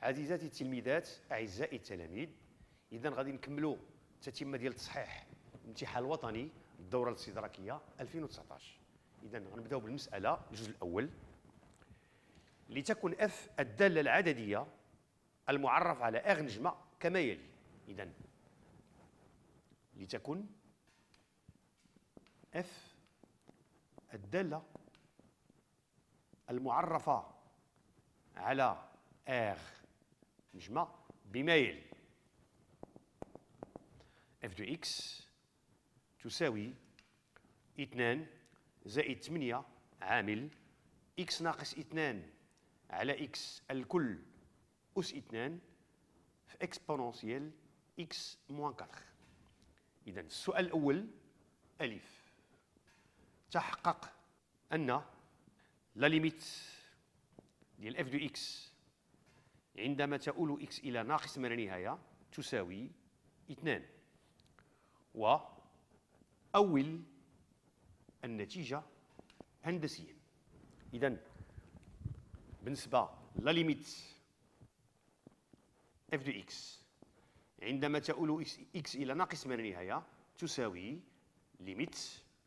عزيزاتي التلميذات، اعزائي التلاميذ، اذا غادي نكملوا التتمه ديال التصحيح الامتحان الوطني الدوره الاستدراكيه 2019. اذا غنبداو بالمساله الجزء الاول. لتكن اف الداله العدديه المعرف على اغ نجمه كما يلي. اذا لتكن اف الداله المعرفه على اغ نجمه بما يلي: اف دو اكس تساوي 2 زائد 8 عامل اكس ناقص 2 على اكس الكل أس 2 في اكسبونونسيال اكس موان 4. إذا السؤال الأول ألف: تحقق أن لا ليميت ديال اف دو اكس عندما تؤول اكس إلى ناقص ما لا نهاية تساوي 2، وأول النتيجة هندسيا. إذا بالنسبة لا ليميت اف دو اكس عندما تؤول اكس إلى ناقص ما لا نهاية تساوي ليميت،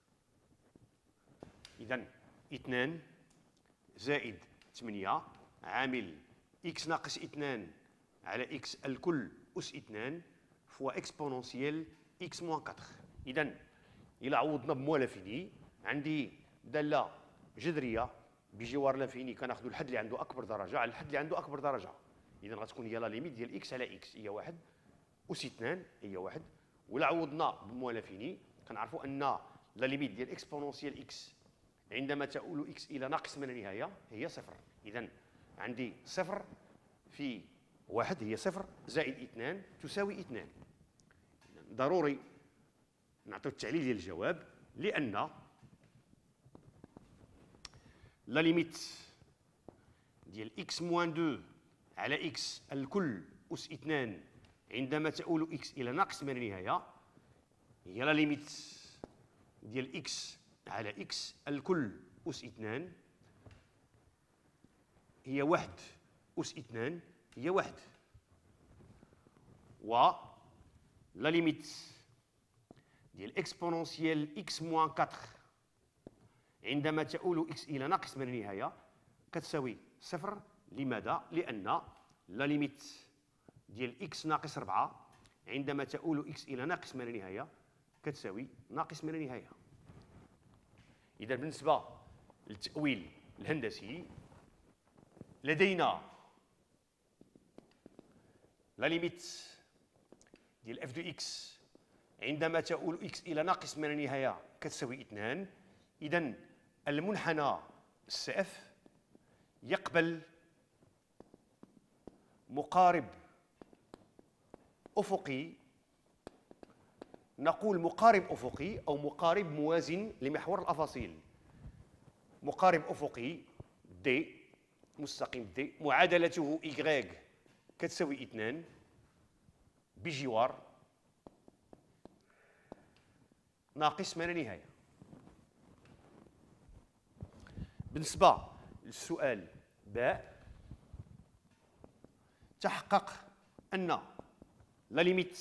إذا 2 زائد 8 عامل اكس ناقص 2 على اكس الكل أس 2 فوا اكسبونونسيال اكس موان 4. إذا إلا عوضنا بموا لافيني عندي دالة جذرية بجوار لافيني كناخذوا الحد اللي عنده أكبر درجة على الحد اللي عنده أكبر درجة. إذا غتكون هي لا ليميت ديال اكس على اكس هي 1 أس 2 هي 1. ولا عوضنا بموا لافيني كنعرفوا أن لا ليميت ديال اكسبونونسيال اكس عندما تؤول اكس إلى ناقص ما لا نهاية هي 0. إذا عندي 0 في 1 هي 0 زائد 2 تساوي 2. ضروري نعطيو التعليل ديال الجواب، لأن لا ليميت ديال اكس موان 2 على اكس الكل أس 2 عندما تؤول اكس إلى ناقص ما لا نهاية هي لا ليميت ديال اكس على اكس الكل أس 2 هي 1 أس 2 هي 1. و لا ليميت ديال اكسبونونسيال اكس موان 4 عندما تؤول اكس إلى ناقص ما لا نهاية كتساوي 0. لماذا؟ لأن لا ليميت ديال اكس ناقص 4 عندما تؤول اكس إلى ناقص ما لا نهاية كتساوي ناقص ما لا نهاية. إذا بالنسبة للتأويل الهندسي لدينا لا ليميت ديال اف دو اكس عندما تؤول اكس إلى ناقص ما لا نهاية كتساوي 2. إذا المنحنى سي اف يقبل مقارب أفقي، نقول مقارب أفقي أو مقارب موازن لمحور الأفاصيل. مقارب أفقي دي مستقيم دي معادلته إيكغيك كتساوي 2 بجوار ناقص ما لا نهاية. بالنسبة للسؤال باء: تحقق أن لا ليميت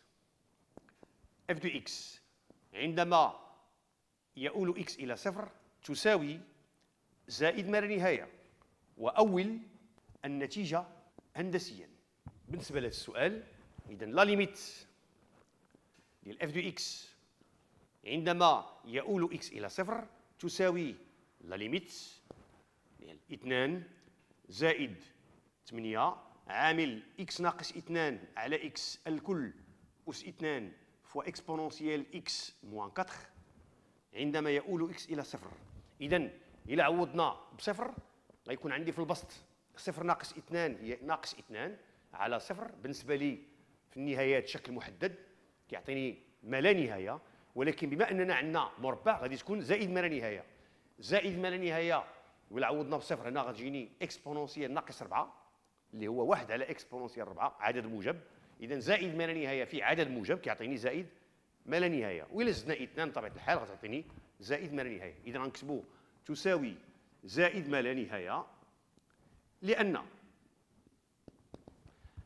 اف دو اكس عندما يؤول اكس إلى 0 تساوي زائد ما لا نهاية، وأول النتيجة هندسيا. بالنسبة لهذا السؤال إذا لا ليميت ديال اف دو اكس عندما يؤول اكس إلى 0 تساوي لا ليميت ديال 2 زائد 8 عامل اكس ناقص 2 على اكس الكل أس 2 فوا اكسبونونسيال اكس موان 4 عندما يؤول اكس إلى 0. إذا إلا عوضنا بصفر غيكون عندي في البسط 0 ناقص 2 هي ناقص 2 على 0. بالنسبة لي في النهايات شكل محدد كيعطيني ما لا نهاية، ولكن بما أننا عندنا مربع غادي تكون زائد ما لا نهاية. زائد ما لا نهاية ولا عوضنا بصفر هنا غتجيني اكسبونونسيال ناقص 4 اللي هو 1 على اكسبونونسيال 4 عدد موجب. إذا زائد ما لا نهاية في عدد موجب كيعطيني زائد ما لا نهاية، وإلا زدنا 2 بطبيعة الحال غتعطيني زائد ما لا نهاية. إذا غنكتبوا تساوي زائد ما لا نهاية، لأن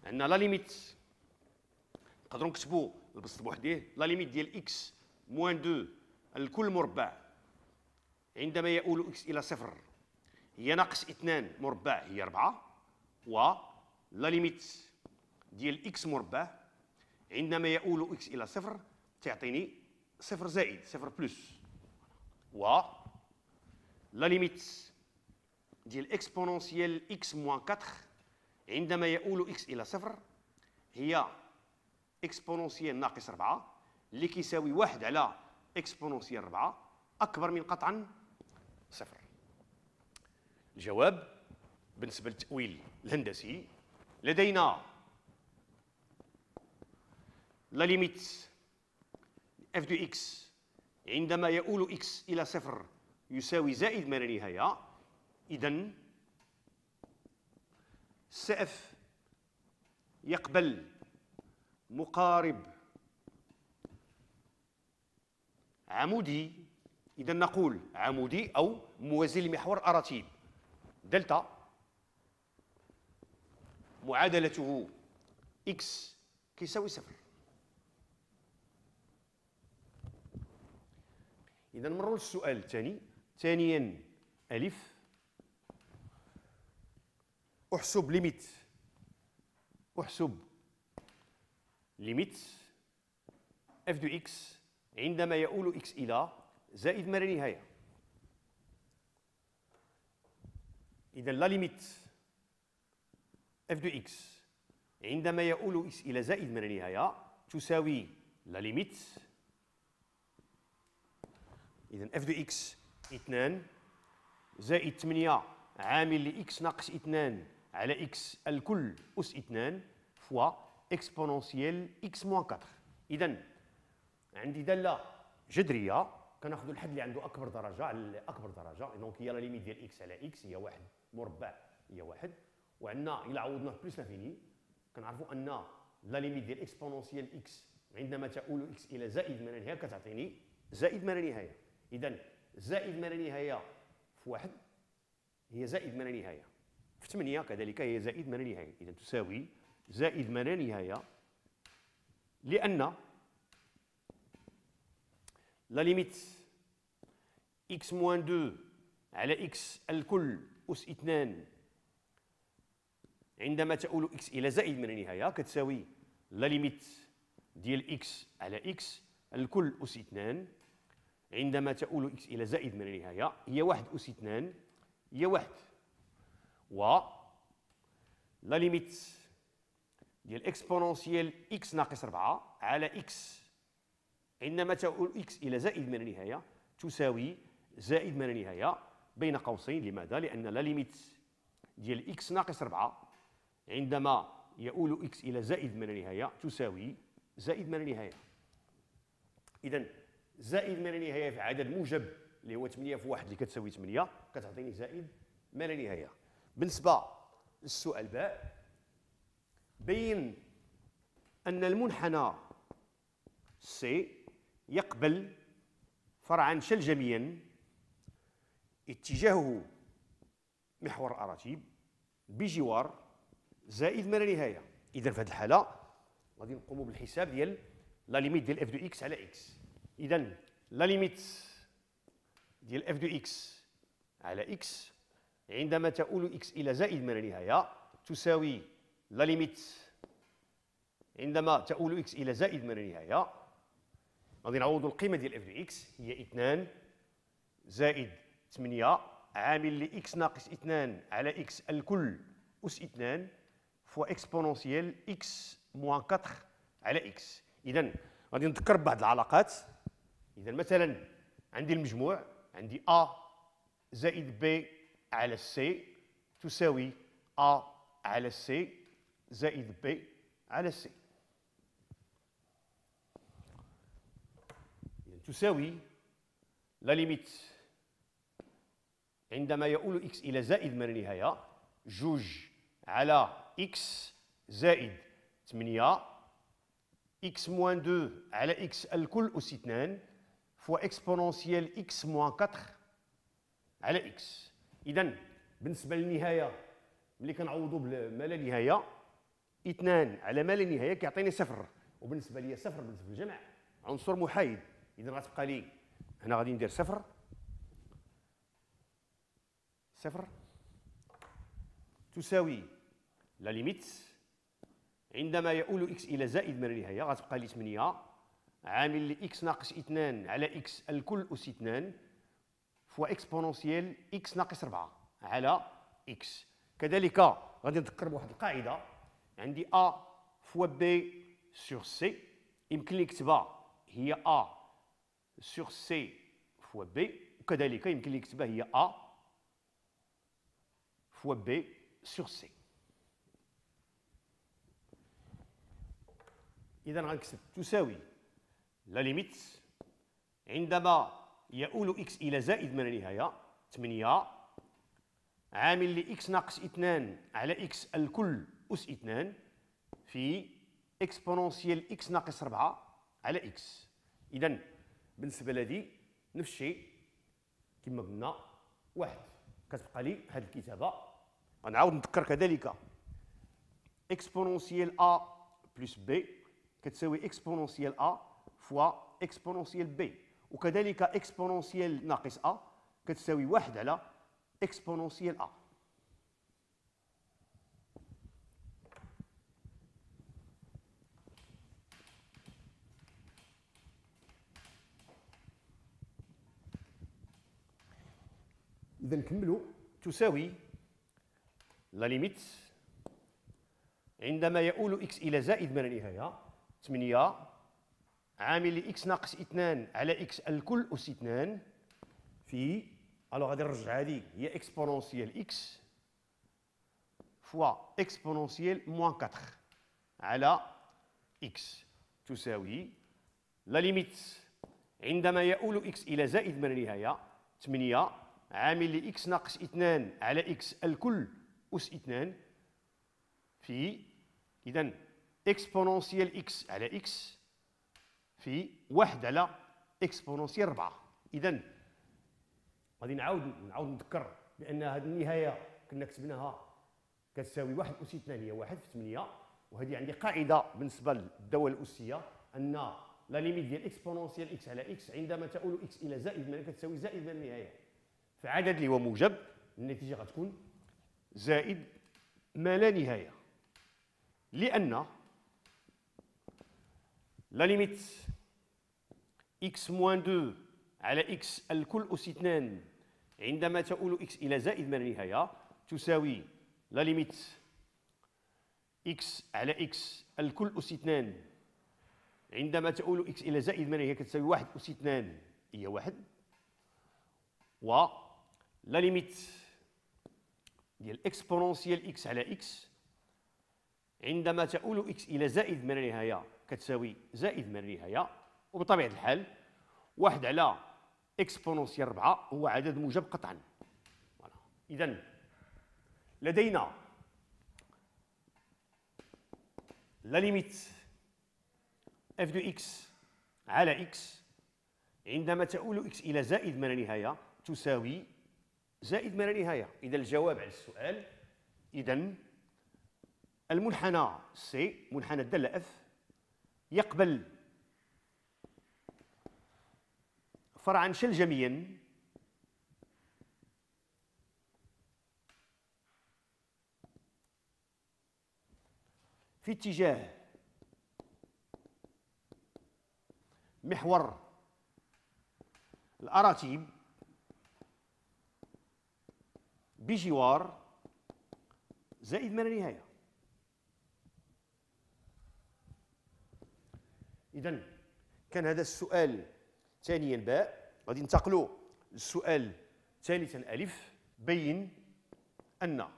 عندنا لا ليميت نقدروا نكتبوا البسط بوحديه لا ليميت ديال اكس موان 2 الكل مربع عندما يؤول اكس الى صفر هي ناقص 2 مربع هي 4 و لا ليميت ديال اكس مربع عندما يؤول اكس الى صفر تعطيني صفر زائد صفر بلس و لا ليميت ديال اكسبونونسيال اكس موان 4 عندما يؤول اكس الى صفر هي اكسبونونسيال ناقص 4 اللي كيساوي 1 على اكسبونونسيال 4 اكبر من قطعا صفر. الجواب بالنسبه للتأويل الهندسي لدينا لا ليميت اف دو اكس عندما يؤول اكس الى صفر يساوي زائد ما لا نهايه. اذا سي اف يقبل مقارب عمودي. اذا نقول عمودي او موازي لمحور اراتيب دلتا معادلته اكس كيساوي صفر. إذا نمروا للسؤال الثاني. ثانيا ألف أحسب ليميت اف دو اكس عندما يؤول اكس إلى زائد ما لا نهاية. إذا لا ليميت اف دو اكس عندما يؤول اكس إلى زائد ما لا نهاية تساوي لا ليميت. إذا اف دو اكس 2 زائد 8 عامل لإكس ناقص 2 على إكس الكل أس 2 فوا إكسبونونسيال إكس موان 4. إذا عندي دالة جذرية كناخذوا الحد اللي عنده أكبر درجة على أكبر درجة. دونك هي لا ليميت ديال إكس على إكس هي 1 مربع هي 1. وعندنا إلا عوضنا في بلوس لافيني كنعرفوا أن لا ليميت ديال إكسبونونسيال إكس عندما تؤول إكس إلى زائد ما لا نهاية كتعطيني زائد ما لا نهاية. إذا زائد ما لا نهاية في 1 هي زائد ما لا نهاية، في 8 كذلك هي زائد ما لا نهاية. إذا تساوي زائد ما لا نهاية لأن لا ليميت إكس موان 2 على إكس الكل أس 2 عندما تؤول إكس إلى زائد ما لا نهاية كتساوي لا ليميت ديال إكس على إكس الكل أس 2 عندما تؤول إكس إلى زائد ما لا نهاية هي 1 أس 2 هي 1. و لا ليميت ديال إكسبونونسيال إكس ناقص 4 على إكس عندما تؤول إكس إلى زائد ما لا نهاية تساوي زائد ما لا نهاية بين قوسين. لماذا؟ لأن لا ليميت ديال إكس ناقص 4 عندما يؤول إكس إلى زائد ما لا نهاية تساوي زائد ما لا نهاية. إذا زائد ما لا نهاية في عدد موجب اللي هو 8 في 1 اللي كتساوي 8 كتعطيني زائد ما لا نهاية. بالنسبة للسؤال باء بين أن المنحنى سي يقبل فرعا شلجميا اتجاهه محور أراتيب بجوار زائد ما لا نهاية. إذا في هذه الحالة غادي نقوموا بالحساب ديال لا ليميت ديال اف دو اكس على اكس. إذا لا ليميت ديال اف دو اكس على اكس عندما تؤول اكس إلى زائد ما لا نهاية تساوي لا ليميت عندما تؤول اكس إلى زائد ما لا نهاية غادي نعوضوا القيمة ديال اف دو اكس هي 2 زائد 8 عامل لإكس ناقص 2 على إكس الكل أس 2 فوا إكسبونونسيال إكس موان 4 على إكس. إذا غادي نذكر ببعض العلاقات. إذا مثلا عندي المجموع عندي أ زائد ب على سي تساوي أ على سي زائد ب على سي. إذا تساوي لا ليميت عندما يؤول إكس إلى زائد ما لا نهاية جوج على إكس زائد 8 إكس موان 2 على إكس الكل أس 2 فوا إكسبونونسيال إكس موان 4 على إكس. إذا بالنسبة للنهاية ملي كنعوضوا بما لا نهاية 2 على ما لا نهايه كيعطيني صفر، وبالنسبه لي صفر بالنسبه للجمع عنصر محايد. اذا غتبقى لي هنا غادي ندير صفر صفر تساوي لا ليميت عندما يؤول اكس الى زائد ما لا نهايه غتبقى لي 8 عامل ل اكس ناقص 2 على اكس الكل اس 2 فوا اكسبونونسيال اكس ناقص 4 على اكس. كذلك غادي نذكر بواحد القاعده، عندي ا فوا بي سور سي، يمكن لي نكتبها هي ا سور سي فوا بي، وكذلك يمكن لي نكتبها هي ا فوا بي سور سي. اذا غنكتب تساوي لا ليميت عندما يؤول اكس الى زائد ما لا نهايه 8 عامل ل اكس ناقص 2 على اكس الكل اس 2 في اكسبونونسيال اكس ناقص 4 على اكس. اذا بالنسبه لهذه نفس الشيء كما قلنا واحد، كتبقى لي هذه الكتابه. غنعاود نذكر كذلك اكسبونونسيال ا بلس بي كتساوي اكسبونونسيال ا فوا اكسبونونسيال بي، وكذلك اكسبونونسيال ناقص ا كتساوي 1 على اكسبونونسيال ا. اذا نكملوا تساوي لا ليميت عندما يؤول اكس الى زائد ما لا نهايه 8 عامل ل اكس ناقص 2 على اكس الكل اس 2 في غادي نرجع هذه هي اكسبونونسيال اكس فوا اكسبونونسيال موان 4 على اكس تساوي لا ليميت عندما يؤول اكس الى زائد ما لا نهايه 8 عامل ل اكس ناقص 2 على اكس الكل اس 2 في اذا اكسبونونسيال اكس على اكس في 1 على اكسبونونسيال 4. اذا غادي نعاود نذكر بان هذه النهايه كنا كتبناها كتساوي 1 اس 2 هي 1 في 8، وهذه عندي قاعده بالنسبه للدوال الاسيه ان لا ليميت ديال اكسبونونسيال اكس على اكس عندما تؤول اكس الى زائد ما كتساوي زائد ما النهايه في عدد اللي هو موجب، النتيجه غتكون زائد ما لا نهايه، لان لا ليميت اكس موان 2 على اكس الكل اس 2 عندما تؤول اكس الى زائد ما لا نهايه تساوي لا ليميت اكس على اكس الكل اس 2 عندما تؤول اكس الى زائد ما لا نهايه كتساوي 1 اس 2 هي 1، و لا ليميت ديال اكسبونونسيال اكس على اكس عندما تؤول اكس الى زائد ما لا نهايه كتساوي زائد ما لا نهايه، وبطبيعه الحال 1 على اكسبونونسيال 4 هو عدد موجب قطعا. اذا لدينا لا ليميت اف دو اكس على اكس عندما تؤول اكس الى زائد ما لا نهايه تساوي زائد ما لا نهايه. اذا الجواب على السؤال، اذا المنحنى سي منحنى الداله اف يقبل فرعا شلجميا في اتجاه محور الأراتيب بجوار زائد ما لا نهاية. إذن كان هذا السؤال ثانيا باء. غادي ننتقلوا للسؤال ثالثا ألف. بين أن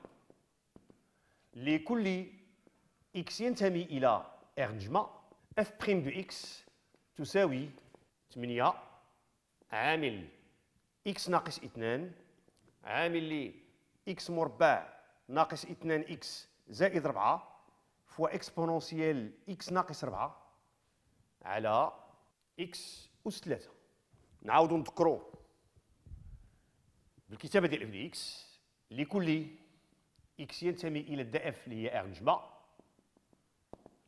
لكل إكس ينتمي إلى R نجمة اف بريم دو إكس تساوي 8 عامل إكس ناقص 2 عامل ل إكس مربع ناقص 2 إكس زائد 4 فوا إكسبونونسيال إكس ناقص 4 على إكس أس 3. نعاودو نذكرو بالكتابة ديال اف دي إكس لكل إكس ينتمي إلى الدا اف اللي هي R نجمة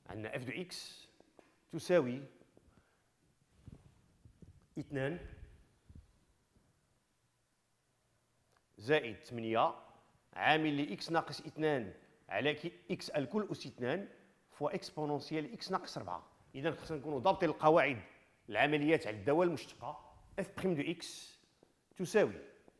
عندنا اف دو اكس تساوي 2 زائد 8 عامل لإكس ناقص 2 على إكس الكل أس 2 فوا إكسبونونسيال إكس ناقص 4. إذا خصنا نكونوا ضابطين القواعد العمليات على الدوال المشتقة. اف بريم دو إكس تساوي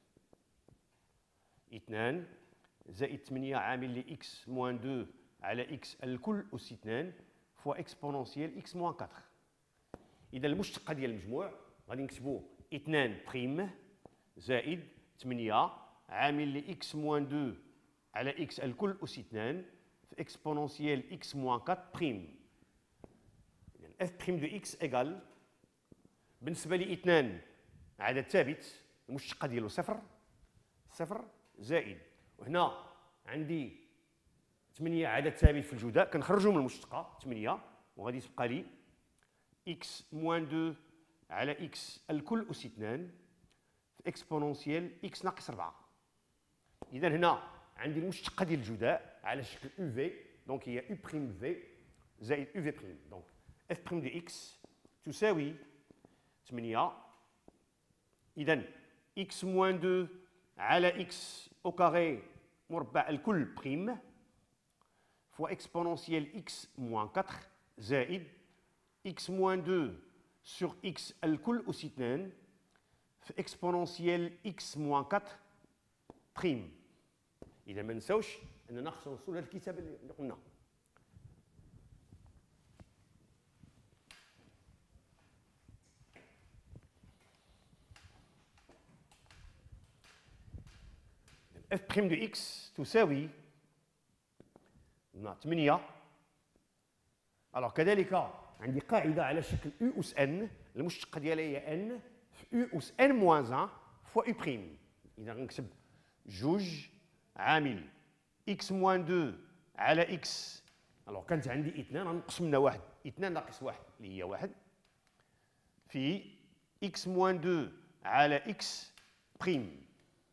2 زائد 8 عامل لإكس موان 2 على إكس الكل أس 2 فوا إكسبونونسيال إكس موان 4. إذا المشتقة ديال المجموع غادي نكتبوا 2 بريم زائد 8 عامل لإكس موان 2 على إكس الكل أس 2 في إكسبونونسيال إكس موان 4 بريم. إذا اف بريم دو إكس إيكال بالنسبة لي 2 عدد ثابت المشتقة ديالو صفر زائد وهنا عندي 8 عدد ثابت في الجداء كنخرجوا من المشتقة 8 وغادي تبقى لي إكس موان 2 على إكس الكل أس 2 في إكسبونونسيال إكس ناقص 4. إذا هنا عندي المشتقة ديال الجداء على شكل يو في دونك هي يو بريم في زائد يو في بريم دونك اف بريم دي إكس تساوي 8 إذا إكس موان 2 على إكس أو كاري مربع الكل بريم فوا إكسبونونسيال إكس موان 4 زائد إكس موان 2 سور إكس الكل أس 2 في إكسبونونسيال إكس موان 4 بريم. إذا ما نساوش أننا خصنا نوصلوا لهذا الكتاب اللي قلنا. اف بريم دو إكس تساوي 8. alors كذلك عندي قاعدة على شكل يو أس ان المشتقة ديالها هي ان في يو أس ان موان 1 فوا يو بريم. إذا غنكتب جوج عامل إكس موان 2 على إكس الوغ كانت عندي 2 غنقص منها 1 2 ناقص 1 اللي هي 1 في إكس موان 2 على إكس بريم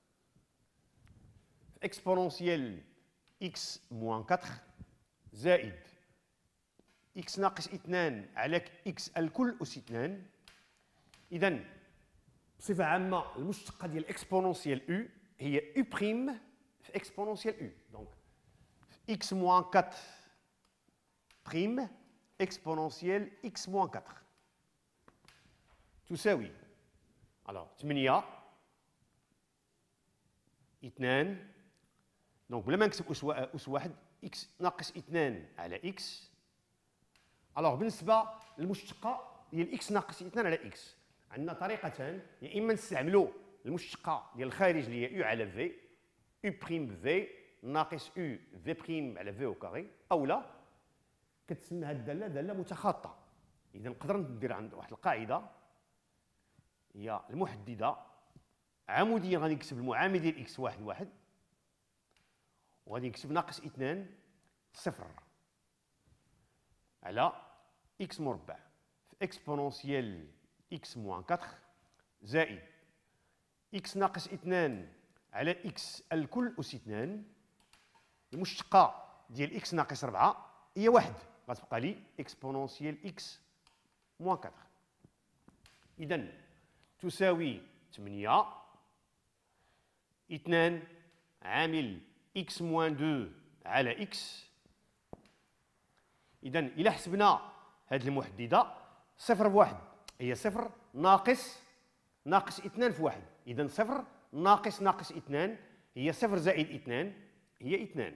في إكسبونونسيال إكس موان 4 زائد إكس ناقص 2 على إكس الكل أس 2. إذا بصفة عامة المشتقة ديال إكسبونونسيال يو هي يو بريم في إكسبونونسيال يو دونك إكس موان 4 بريم إكسبونونسيال إكس موان 4 تساوي alors 8 2 دونك بلا ما نكتب أس واحد إكس ناقص 2 على إكس. alors بالنسبة للمشتقة ديال إكس ناقص 2 على إكس عندنا طريقتان يا إما نستعملوا المشتقة ديال الخارج اللي هي يو على في يو بريم في ناقص يو في بريم على في او كاري اولا كتسمى هذه الداله داله متخاطه. اذا نقدر ندير عند واحد القاعده هي المحدده عموديا غادي نكتب المعامل ديال اكس واحد واحد وغادي نكتب ناقص 2 صفر على اكس مربع في اكسبونونسيال اكس موان 4 زائد اكس ناقص 2 على اكس الكل أس 2 المشتقة ديال اكس ناقص 4 هي 1 غتبقى لي اكسبونونسيال اكس موان 4. إذا تساوي 8 2 عامل اكس موان 2 على اكس. إذا إلا حسبنا هذه المحددة صفر بواحد هي صفر ناقص 2 في 1 إذا صفر ناقص 2 هي صفر زائد 2 هي 2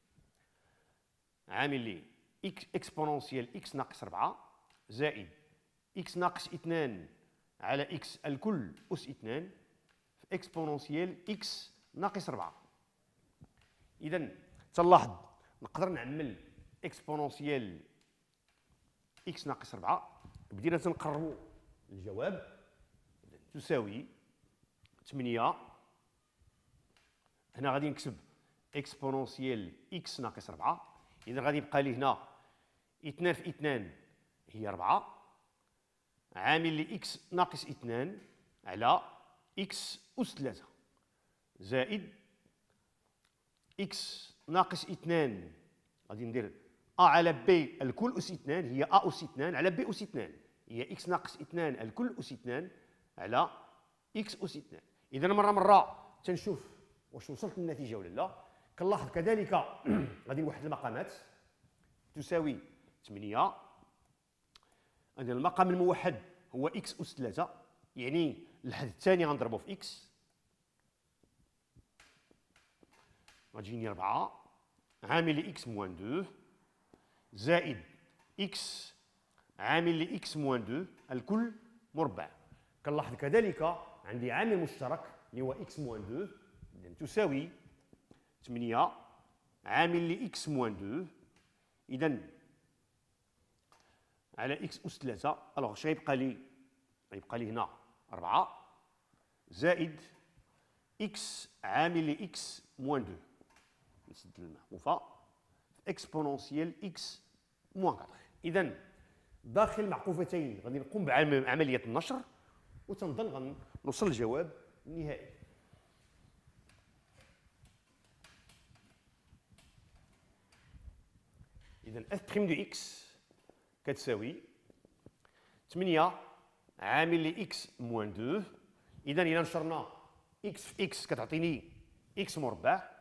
عامل لي اكسبونونسيال اكس ناقص 4 زائد اكس ناقص 2 على اكس الكل أس 2 في اكسبونونسيال اكس ناقص 4. إذا تلاحظ نقدر نعمل اكسبونونسيال اكس ناقص 4 بدينا تنقربوا الجواب تساوي 8 هنا غادي نكتب اكسبونونسيال اكس ناقص 4 إذا غادي يبقى لي هنا 2 في 2 هي 4 عامل لي اكس ناقص 2 على اكس أس 3 زائد اكس ناقص 2 غادي ندير أ على بي الكل أس 2 هي أ أس 2 على بي أس 2، هي إكس ناقص 2 الكل أس 2 على إكس أس 2. إذا مرة تنشوف واش وصلت للنتيجة ولا لا. كنلاحظ كذلك غادي نوحد المقامات تساوي 8. أن المقام الموحد هو إكس أس 3، يعني الحد الثاني غنضربو في إكس، غتجيني 4 عامل لإكس موان 2 زائد إكس عامل لإكس موان 2 الكل مربع. كنلاحظ كذلك عندي عامل مشترك اللي هو إكس موان 2، إذا تساوي 8 عامل لإكس موان 2، إذا على إكس أس 3. ألوغ اش غيبقى لي؟ غيبقى لي هنا 4 زائد إكس عامل لإكس موان 2، نسد المحفوفة إكسبونونسيال إكس موان 4. إذا داخل المعقوفتين غادي نقوم بعملية النشر وتنظن غنوصل للجواب النهائي. إذا اف بريم دو إكس كتساوي 8 عامل لإكس موان 2. إذا إلا نشرنا إكس في إكس كتعطيني إكس مربع،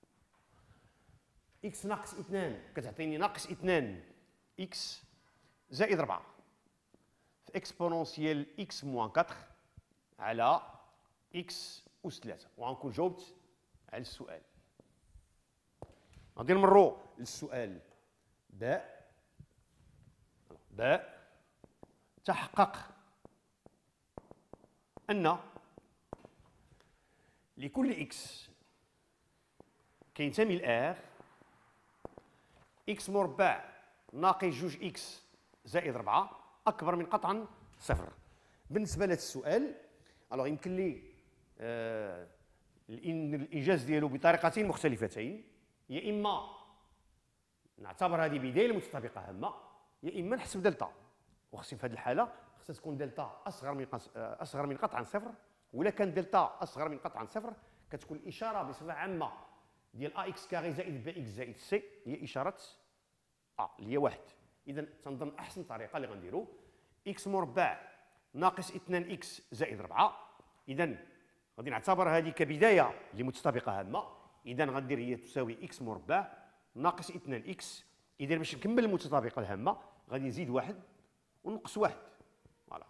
إكس ناقص 2 كتعطيني ناقص 2 إكس زائد 4 في إكسبونونسيال إكس موان 4 على إكس أس 3. وغنكون جاوبت على السؤال. غادي نمرو للسؤال باء. باء تحقق أن لكل إكس كينتمي لآر إكس مربع ناقص 2 إكس زائد 4 أكبر من قطعا صفر. بالنسبة لهذا السؤال ألوغ يمكن لي الإنجاز ديالو بطريقتين مختلفتين، يا إما نعتبر هذه بداية متطابقة هامة، يا إما نحسب دلتا. وخصني في هذه الحالة خصها تكون دلتا أصغر من قطعا صفر، ولا كان دلتا أصغر من قطعا صفر كتكون الإشارة بصفة عامة ديال أ إكس كاري زائد بي إكس زائد سي هي إشارة أ اللي هي 1. إذا تنظن أحسن طريقة اللي غنديرو إكس مربع ناقص 2 إكس زائد 4. إذا غادي نعتبر هذه كبداية لمتطابقة هامة. إذا غندير هي تساوي إكس مربع ناقص 2 إكس. إذا باش نكمل المتطابقة الهامة غادي نزيد 1 ونقص 1 فوالا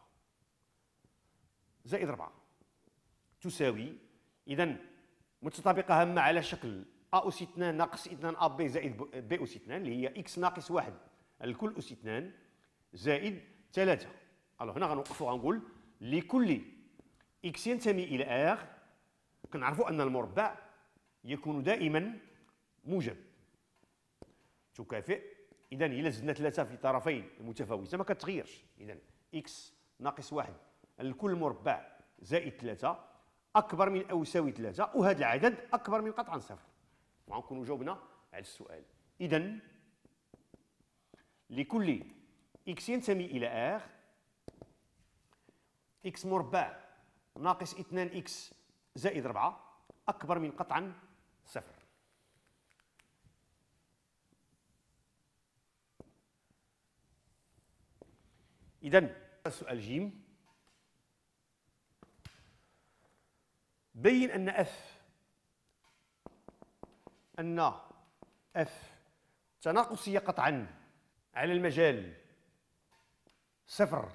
زائد 4 تساوي. إذا متطابقة هامة على شكل أ أس 2 ناقص 2 أ بي زائد بي أس 2 اللي هي إكس ناقص 1 الكل أس 2 زائد 3. ألوغ هنا غنوقفو غنقول لكل إكس ينتمي إلى آر كنعرفوا أن المربع يكون دائما موجب تكافئ. إذا إلا زدنا 3 في طرفين المتفاوتة ما كتغيرش. إذا إكس ناقص 1 الكل مربع زائد 3 أكبر من أو يساوي 3، وهذا العدد أكبر من قطعا صفر. وغنكونوا جاوبنا على السؤال. إذا لكل إكس ينتمي إلى آر إكس مربع ناقص 2 إكس زائد 4 أكبر من قطعا صفر. إذا السؤال جيم بين أن اف تناقصية قطعا على المجال 0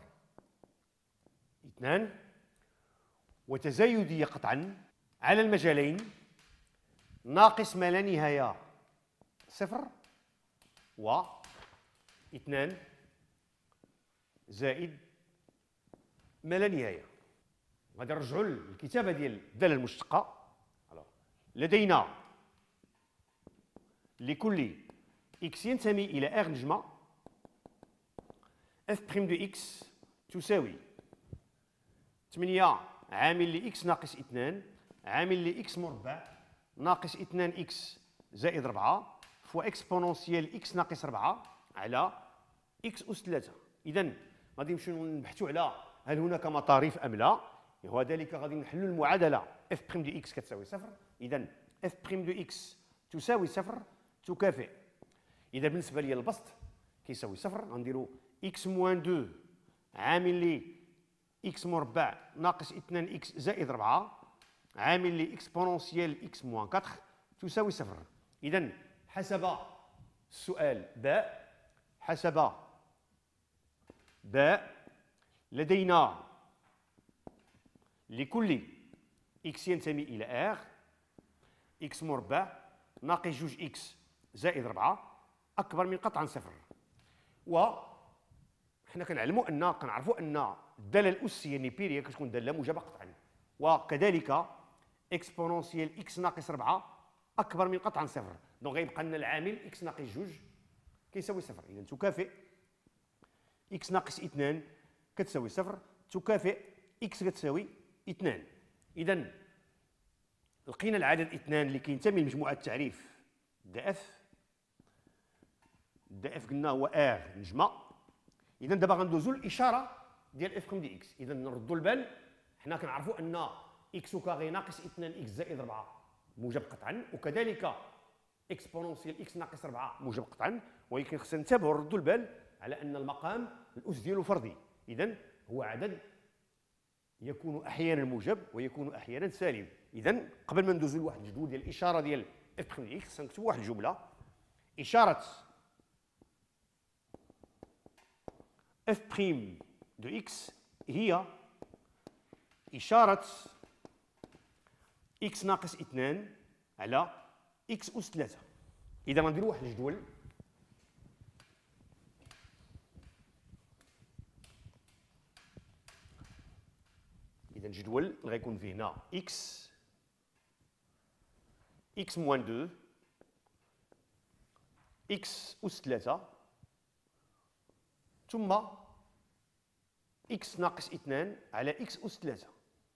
2 وتزايدية قطعا على المجالين ناقص ما لا نهاية 0 و 2 زائد ما لا نهاية. غادي نرجعوا للكتابة ديال الدالة المشتقة. لدينا لكل إكس ينتمي إلى آر نجمة اف بريم دو إكس تساوي 8 عامل لإكس ناقص 2 عامل لإكس مربع ناقص 2 إكس زائد 4 فوا إكسبونونسيال إكس ناقص 4 على إكس أس 3. إذا غادي نمشيو نبحثوا على هل هناك مطاريف أم لا. وذلك غادي نحلوا المعادلة اف بريم دو إكس كتساوي 0. إذا اف بريم دو إكس تساوي 0 تكافئ اذا بالنسبه لي البسط كيساوي صفر، غنديرو اكس موان 2 عامل لي اكس مربع ناقص 2 اكس زائد 4 عامل لي اكسبونونسيال اكس موان 4 تساوي صفر. اذا حسب السؤال باء لدينا لكل اكس ينتمي الى ار اكس مربع ناقص 2 اكس زائد 4 اكبر من قطعا صفر. و حنا كنعرفوا ان الداله الاسيه نيبيريه كتكون داله موجبه قطعا، وكذلك اكسبونونسيال اكس ناقص 4 اكبر من قطعا صفر. دونك غيبقى لنا العامل اكس ناقص 2 كيساوي صفر. اذا تكافئ اكس ناقص 2 كتساوي صفر، تكافئ اكس كتساوي 2. اذا لقينا العدد 2 اللي كينتمي لمجموعه التعريف دا اف قلنا هو ار نجمه. اذا دابا غندوزو للاشاره ديال اف كوم دي اكس. اذا نردوا البال، حنا كنعرفوا ان اكس كاغي ناقص 2 اكس زائد 4 موجب قطعا، وكذلك اكسبونونسيال اكس ناقص 4 موجب قطعا، ولكن خصنا ننتبهوا نردوا البال على ان المقام الاس ديالو فردي. اذا هو عدد يكون احيانا موجب ويكون احيانا سالب. اذا قبل ما ندوزو لواحد الجدول ديال الاشاره ديال اف بريم دي اكس نكتبوا واحد الجمله: اشاره اف بريم دو اكس هي اشاره اكس ناقص 2 على اكس اس 3. اذا غنديروا واحد الجدول الجدول اللي غيكون فيه هنا اكس موان 2 اكس اس 3 ثم اكس ناقص 2 على اكس اس 3.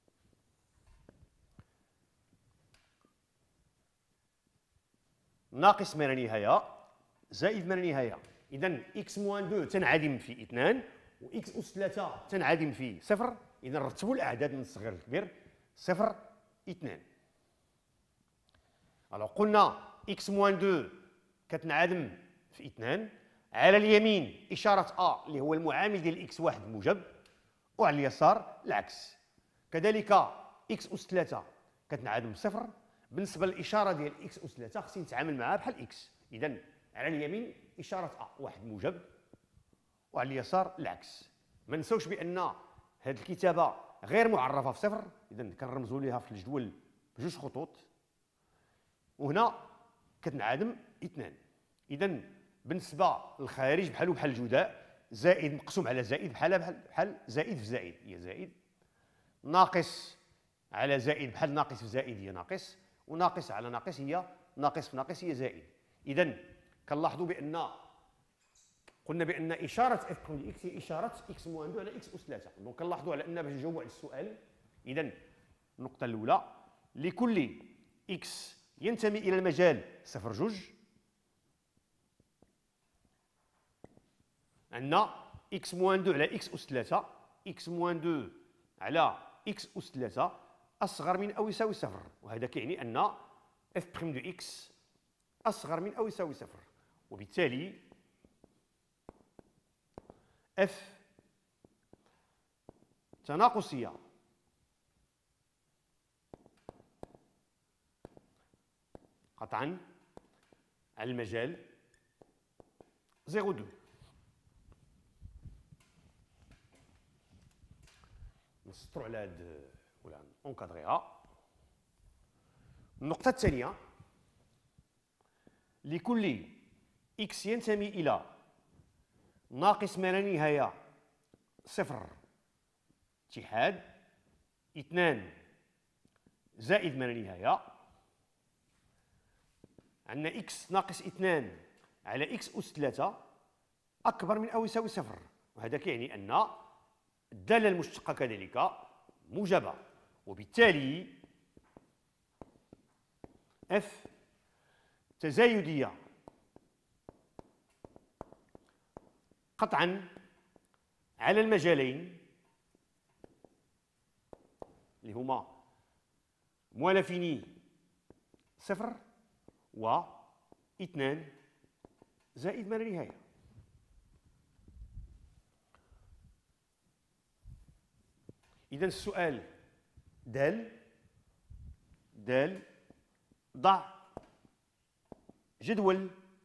ناقص ما لا نهايه زائد ما لا نهايه. اذا اكس موان 2 تنعدم في 2 واكس اس 3 تنعدم في صفر. اذا رتبوا الاعداد من الصغير للكبير: صفر 2. الوغ قلنا اكس موان 2 كتنعدم في 2. على اليمين اشاره ا اللي هو المعامل ديال اكس واحد موجب، وعلى اليسار العكس. كذلك اكس اس 3 كتنعدم بصفر. بالنسبه للاشاره ديال اكس اس 3 خصني نتعامل معها بحال اكس. اذا على اليمين اشاره ا واحد موجب، وعلى اليسار العكس. ما نساوش بان هذه الكتابه غير معرفه في صفر، اذا كنرمزوا ليها في الجدول بجوج خطوط، وهنا كتنعدم 2. اذا بالنسبه للخارج بحال الجداء، زائد مقسوم على زائد بحال زائد في زائد هي زائد، ناقص على زائد بحال ناقص في زائد هي ناقص، وناقص على ناقص هي ناقص في ناقص هي زائد. اذا كنلاحظوا بان قلنا بان اشاره اف كوم دي اكس هي اشاره اكس موان 2 على اكس اس 3. دونك كنلاحظوا على ان باش نجاوبوا على السؤال، اذا النقطه الاولى: لكل اكس ينتمي الى المجال 0 2 عندنا اكس موان 2 على اكس اس 3 اكس موان 2 على اكس اس 3 اصغر من او يساوي 0. وهذا كيعني ان اف بريم دو اكس اصغر من او يساوي 0، وبالتالي اف تناقصيه قطعا على المجال 0 2. نسطروا على هاد ولا اونكادريها. النقطة الثانية: لكل اكس ينتمي إلى ناقص ما لا نهاية 0 اتحاد 2 زائد ما لا نهاية، عندنا اكس ناقص 2 على اكس أس 3 أكبر من أو يساوي 0. وهذا كيعني أن الدالة المشتقة كذلك موجبة، وبالتالي اف تزايدية قطعا على المجالين اللي هما موالفيني 0 و 2 زائد ما لا نهاية. إذا السؤال دال ضع جدول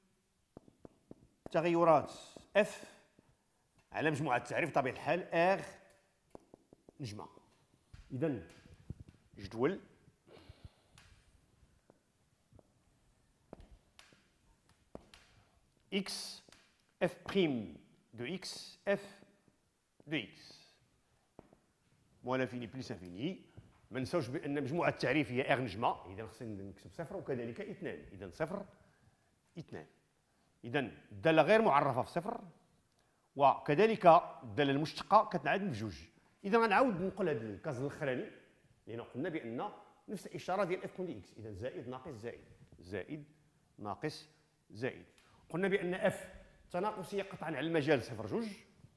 تغيرات اف على مجموعة التعريف بطبيعة الحال ار نجمة. إذا جدول x f prime de x f de x moins l'infini plus l'infini. ما ننساوش بأن مجموعة التعريف هي ار نجمة، إذا خصنا نكتب صفر وكذلك اثنان، إذا صفر اثنان. إذا الدالة غير معرفة في صفر، وكذلك الدالة المشتقة كتنعدم في جوج. إذا غنعاود نقول هذا الكاز الأخراني لأن قلنا بأن نفس الإشارة ديال اف كون دي اكس، إذا زائد ناقص زائد زائد ناقص زائد. قلنا بأن اف تناقصية قطعا على المجال صفر جوج،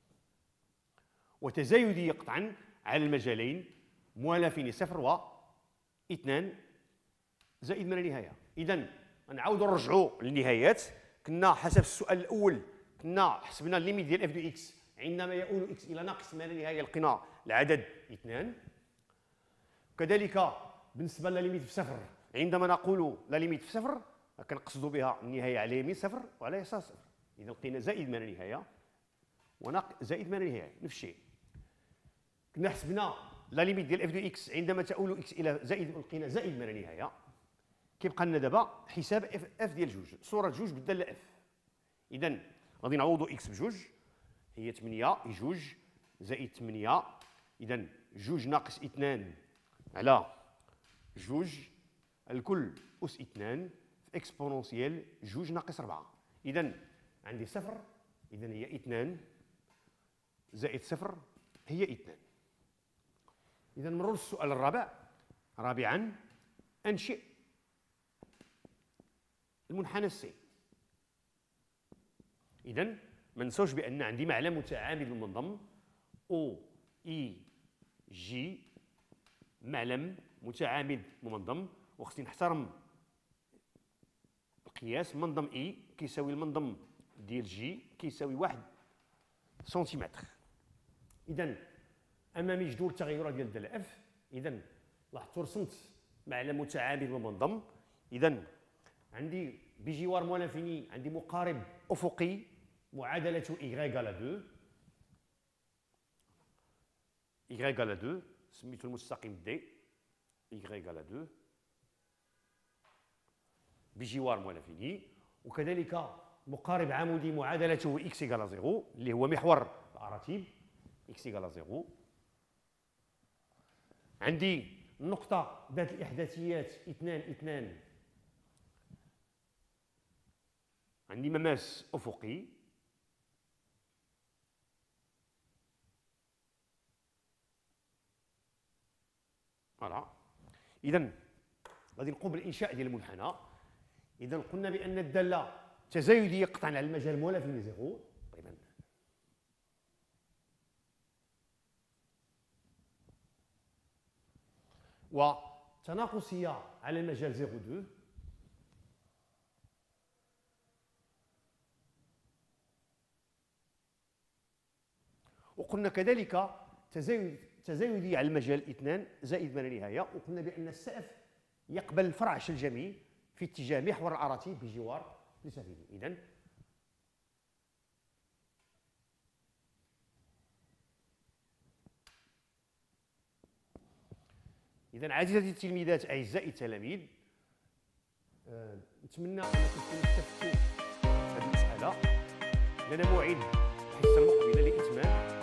وتزايدية قطعا على المجالين موان لافيني صفر و اثنان زائد ما لا نهاية. إذا غنعاودو نرجعو للنهايات. كنا حسب السؤال الأول كنا حسبنا الليميت ديال اف دو اكس عندما يؤول اكس إلى ناقص ما لا نهاية، لقينا العدد اثنان. كذلك بالنسبة لليميت في صفر، عندما نقول لا ليميت في صفر كنقصدوا بها النهاية على يمين صفر وعلى يسار صفر. إذا لقينا زائد ما لا نهاية زائد ما لا نهاية نفس الشيء. كنا حسبنا لا ليميت ديال اف دو اكس عندما تؤول اكس الى زائد، لقينا زائد ما لا نهايه. كيبقى لنا دابا حساب اف ديال جوج، صوره جوج بالداله اف. اذا غادي نعوضوا اكس بجوج هي 8 جوج زائد 8. اذا جوج ناقص 2 على جوج الكل اس 2 في اكسبونونسيال جوج ناقص 4. اذا عندي صفر، اذا هي 2 زائد صفر هي 2. إذا نمروا للسؤال الرابع. رابعا أنشئ المنحنى السي. إذا ما ننساوش بأن عندي معلم متعامد منضم او اي جي، معلم متعامد منضم، وخصني نحترم القياس. منضم اي كيساوي المنضم ديال جي كيساوي 1 سنتيمتر. إذا امامي جدول التغيرات ديال الداله اف. اذا لاحظتوا رسمت معلم متعامد ومنضم. اذا عندي بجوار موان لانفيني عندي مقارب افقي معادله y على 2 y على 2 سميتو المستقيم دي y على 2 بجوار موان لانفيني، وكذلك مقارب عمودي معادلته x على 0 اللي هو محور الاراتيب x على 0. عندي النقطة ذات الإحداثيات 2 2، عندي مماس أفقي. فوالا. إذا غادي نقوم بالإنشاء ديال المنحنى. إذا قلنا بأن الدالة تزايدية قطعا على المجال مولا في زيرو تقريبا. وتناقصية على المجال 0,2. وقلنا كذلك تزايدية على المجال 2 زائد ما لا نهاية. وقلنا بأن السقف يقبل فرعش الجميع في اتجاه محور الأراتيب بجوار لسفينه. إذا عزيزتي التلميذات أعزائي التلاميذ، نتمنى أنكم تكونوا استفدتوا هذه المسألة. لنا موعد الحصة المقبلة لإتمام